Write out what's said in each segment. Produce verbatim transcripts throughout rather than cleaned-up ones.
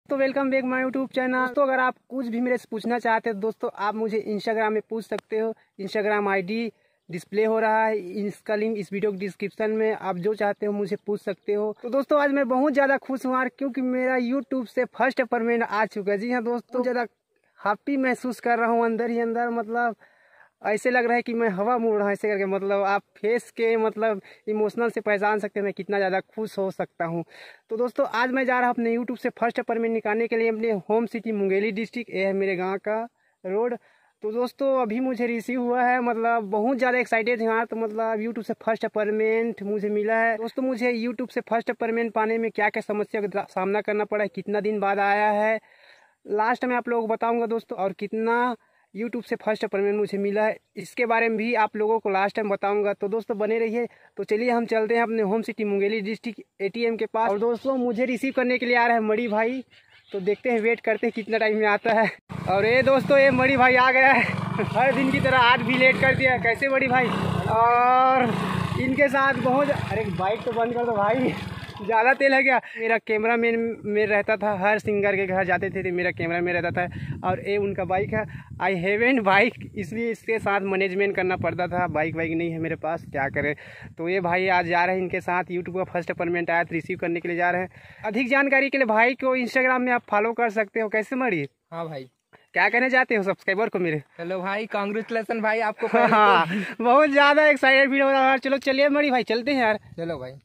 तो welcome back my YouTube channel. दोस्तों अगर आप कुछ भी मेरे से पूछना चाहते हैं दोस्तों, आप मुझे इंस्टाग्राम में पूछ सकते हो। इंस्टाग्राम आईडी डिस्प्ले हो रहा है, इसका लिंक इस वीडियो के डिस्क्रिप्शन में, आप जो चाहते हो मुझे पूछ सकते हो। तो दोस्तों आज मैं बहुत ज़्यादा खुश हूँ क्योंकि मेरा यूट्यूब से फर्स्ट पेमेंट आ चुका है। जी हाँ दोस्तों, ज़्यादा हैप्पी महसूस कर रहा हूँ अंदर ही अंदर। मतलब ऐसे लग रहा है कि मैं हवा मोड़ रहा हूँ ऐसे करके। मतलब आप फेस के मतलब इमोशनल से पहचान सकते हैं मैं कितना ज़्यादा खुश हो सकता हूँ। तो दोस्तों आज मैं जा रहा हूँ अपने यूट्यूब से फर्स्ट पेमेंट निकालने के लिए अपने होम सिटी मुंगेली डिस्ट्रिक्ट। ये है मेरे गांव का रोड। तो दोस्तों अभी मुझे रिसीव हुआ है, मतलब बहुत ज़्यादा एक्साइटेड है। तो मतलब यूट्यूब से फर्स्ट पेमेंट मुझे मिला है। दोस्तों मुझे यूट्यूब से फर्स्ट पेमेंट पाने में क्या क्या समस्या का सामना करना पड़ा है, कितना दिन बाद आया है, लास्ट में आप लोगों को बताऊँगा दोस्तों। और कितना यूट्यूब से फर्स्ट पेमेंट मुझे मिला है इसके बारे में भी आप लोगों को लास्ट टाइम बताऊंगा। तो दोस्तों बने रहिए। तो चलिए हम चलते हैं अपने home city Mungeli district ATM के पास। और दोस्तों मुझे रिसीव करने के लिए आ रहा है मड़ी भाई। तो देखते हैं, वेट करते हैं कितना टाइम में आता है। और ये दोस्तों ये मड़ी भाई आ गया है हर दिन की तरह, आज भी लेट कर दिया है। कैसे मड़ी भाई? और इनके साथ बहुत, अरे बाइक तो बंद कर दो भाई, ज़्यादा तेल है क्या? मेरा कैमरा मैन में रहता था, हर सिंगर के घर जाते थे तो मेरा कैमरा में रहता था। और ये उनका बाइक है। आई हैवेंट बाइक, इसलिए इसके साथ मैनेजमेंट करना पड़ता था। बाइक वाइक नहीं है मेरे पास, क्या करें। तो ये भाई आज जा रहे हैं इनके साथ। यूट्यूब का फर्स्ट पेमेंट आया तो रिसीव करने के लिए जा रहे हैं। अधिक जानकारी के लिए भाई को इंस्टाग्राम में आप फॉलो कर सकते हो। कैसे मरी? हाँ भाई, क्या कहना चाहते हो सब्सक्राइबर को मेरे? हेलो भाई, कांग्रेचुलेसन भाई आपको। हाँ बहुत ज़्यादा एक्साइटेड भी हो रहा है। चलो चलिए मरी भाई चलते हैं यार। चलो भाई।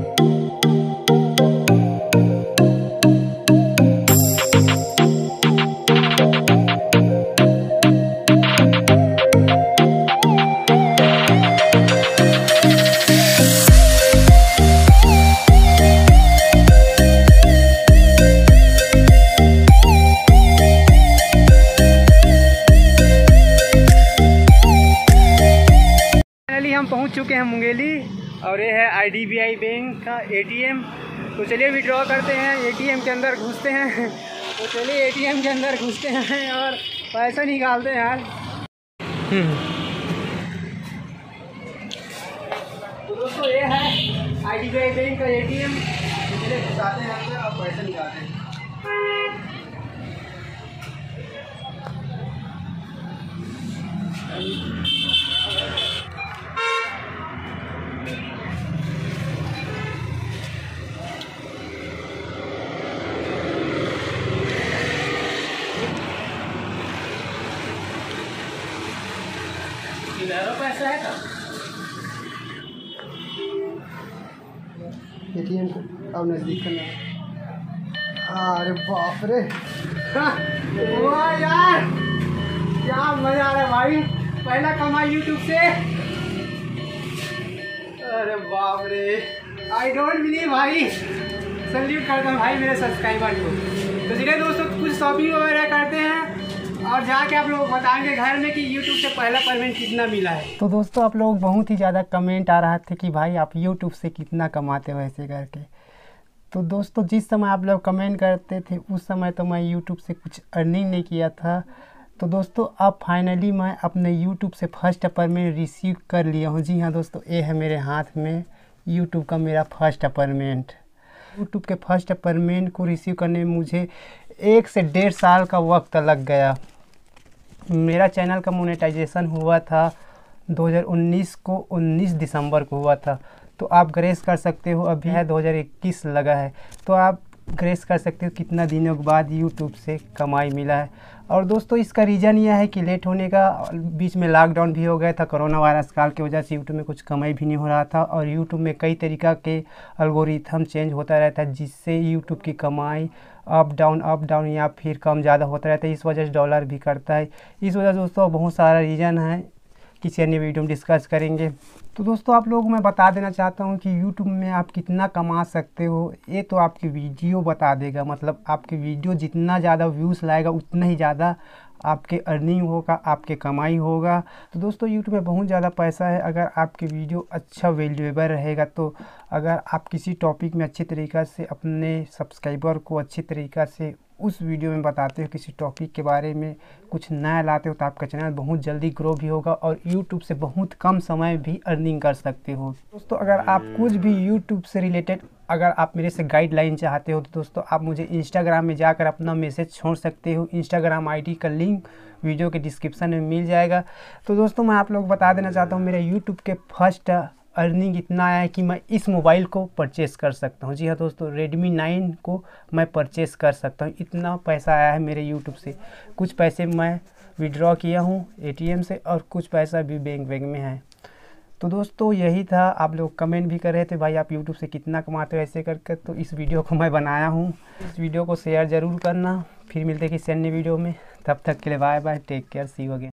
हम पहुंच चुके हैं मुंगेली और ये है आईडीबीआई बैंक का एटीएम। तो चलिए विड्रॉ करते हैं, एटीएम के अंदर घुसते हैं। तो चलिए एटीएम के अंदर घुसते हैं और पैसा निकालते हैं यार। तो दोस्तों ये है आईडीबीआई बैंक का एटीएम। चलिए घुसाते हैं अंदर और पैसा निकालते हैं। पैसा है एटीएम को अब नजदीक करना। अरे बाप रे, वाह यार क्या मजा आ रहा है भाई, पहला कमाई यूट्यूब से। अरे बाप रे, आई डोंट बिलीव भाई। सल्यूट करता हूँ भाई मेरे सब्सक्राइबर को। तो चलिए दोस्तों कुछ शॉपिंग वगैरह करते हैं और जाके आप लोग बताएंगे घर में कि यूट्यूब से पहला पेमेंट कितना मिला है। तो दोस्तों आप लोग बहुत ही ज़्यादा कमेंट आ रहा थे कि भाई आप यूट्यूब से कितना कमाते हो ऐसे करके। तो दोस्तों जिस समय आप लोग कमेंट करते थे उस समय तो मैं यूट्यूब से कुछ अर्निंग नहीं किया था। तो दोस्तों अब फाइनली मैं अपने यूट्यूब से फर्स्ट पेमेंट रिसीव कर लिया हूँ। जी हाँ दोस्तों, ये है मेरे हाथ में यूट्यूब का मेरा फर्स्ट पेमेंट। यूट्यूब के फर्स्ट पेमेंट को रिसीव करने में मुझे एक से डेढ़ साल का वक्त लग गया। मेरा चैनल का मोनेटाइजेशन हुआ था दो हज़ार उन्नीस को, उन्नीस दिसंबर को हुआ था। तो आप ग्रेस कर सकते हो, अभी है दो हज़ार इक्कीस लगा है। तो आप ग्रेस कर सकते हो कितना दिनों के बाद यूट्यूब से कमाई मिला है। और दोस्तों इसका रीज़न यह है कि लेट होने का, बीच में लॉकडाउन भी हो गया था कोरोना वायरस काल की वजह से यूट्यूब में कुछ कमाई भी नहीं हो रहा था। और यूट्यूब में कई तरीक़ा के एल्गोरिथम चेंज होता रहता है जिससे यूट्यूब की कमाई अप डाउन अप डाउन या फिर कम ज़्यादा होता रहता है। इस वजह से डॉलर भी करता है। इस वजह से दोस्तों बहुत सारा रीज़न है, किसी अन्य वीडियो में डिस्कस करेंगे। तो दोस्तों आप लोगों को मैं बता देना चाहता हूँ कि यूट्यूब में आप कितना कमा सकते हो ये तो आपकी वीडियो बता देगा। मतलब आपकी वीडियो जितना ज़्यादा व्यूज़ लाएगा उतना ही ज़्यादा आपके अर्निंग होगा, आपके कमाई होगा। तो दोस्तों यूट्यूब में बहुत ज़्यादा पैसा है अगर आपकी वीडियो अच्छा वैल्यूएबल रहेगा। तो अगर आप किसी टॉपिक में अच्छे तरीक़ा से अपने सब्सक्राइबर को अच्छी तरीक़ा से उस वीडियो में बताते हो, किसी टॉपिक के बारे में कुछ नया लाते हो, तो आपका चैनल बहुत जल्दी ग्रो भी होगा और यूट्यूब से बहुत कम समय भी अर्निंग अर्निंग कर सकते हो। दोस्तों अगर आप कुछ भी यूट्यूब से रिलेटेड अगर आप मेरे से गाइडलाइन चाहते हो तो दोस्तों आप मुझे इंस्टाग्राम में जाकर अपना मैसेज छोड़ सकते हो। इंस्टाग्राम आईडी का लिंक वीडियो के डिस्क्रिप्शन में मिल जाएगा। तो दोस्तों मैं आप लोग बता देना चाहता हूँ, मेरे यूट्यूब के फर्स्ट अर्निंग इतना आया है कि मैं इस मोबाइल को परचेस कर सकता हूँ। जी हाँ दोस्तों, रेडमी नाइन को मैं परचेस कर सकता हूँ। इतना पैसा आया है मेरे यूट्यूब से। कुछ पैसे मैं विड्रॉ किया हूँ एटीएम से और कुछ पैसा भी बैंक बैंक में है। तो दोस्तों यही था। आप लोग कमेंट भी कर रहे थे भाई आप यूट्यूब से कितना कमाते हो ऐसे करके, तो इस वीडियो को मैं बनाया हूँ। इस वीडियो को शेयर ज़रूर करना। फिर मिलते हैं किसी अन्य वीडियो में, तब तक के लिए bye bye, take care, see you again.